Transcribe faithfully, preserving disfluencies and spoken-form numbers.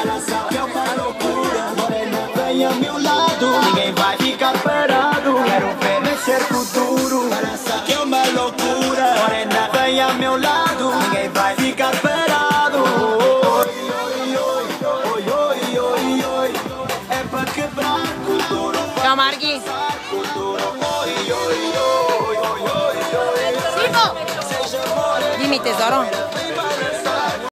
Que é uma loucura, morena, vem ao meu lado. Ninguém vai ficar parado. Quero ver mexer com duro. Que é uma loucura, morena, vem ao meu lado. Ninguém vai ficar parado. Oi, oi, oi, oi, oi, oi, oi. É pra quebrar com duro. Ciao Marghi. Dimmi tesoro.